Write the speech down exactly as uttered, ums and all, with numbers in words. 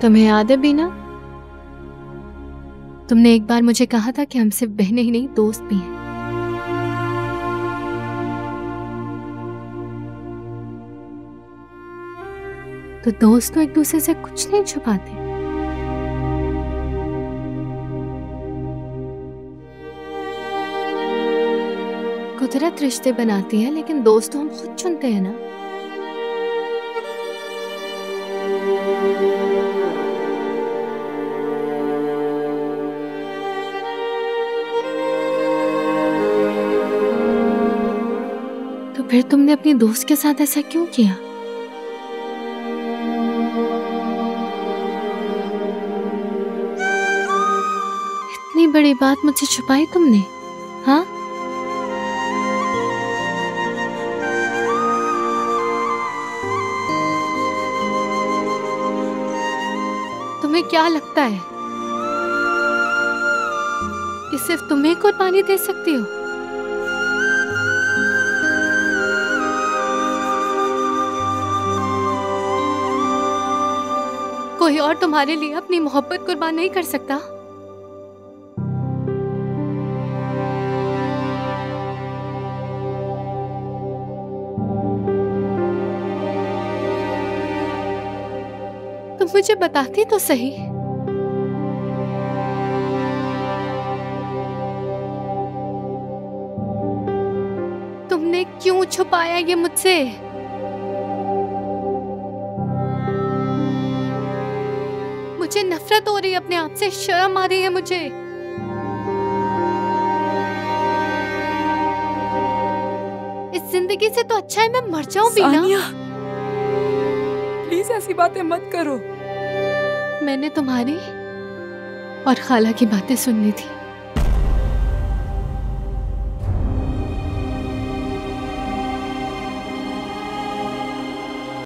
तुम्हें याद है बीना, तुमने एक बार मुझे कहा था कि हम सिर्फ बहनें ही नहीं दोस्त भी हैं। तो दोस्त तो एक दूसरे से कुछ नहीं छुपाते। कुदरत रिश्ते बनाती है, लेकिन दोस्त तो हम खुद चुनते हैं ना। तो फिर तुमने अपनी दोस्त के साथ ऐसा क्यों किया? इतनी बड़ी बात मुझसे छुपाई तुमने, हाँ? तुम्हें क्या लगता है कि सिर्फ तुम्हें कुर्बानी दे सकती हो? कोई और तुम्हारे लिए अपनी मोहब्बत कुर्बान नहीं कर सकता? तुम मुझे बताती तो सही। तुमने क्यों छुपाया ये मुझसे? मुझे नफरत हो रही है अपने आप से, शर्म आ रही है मुझे। इस जिंदगी से तो अच्छा है मैं मर जाऊं बीना। प्लीज ऐसी बातें मत करो। मैंने तुम्हारी और खाला की बातें सुन ली थी।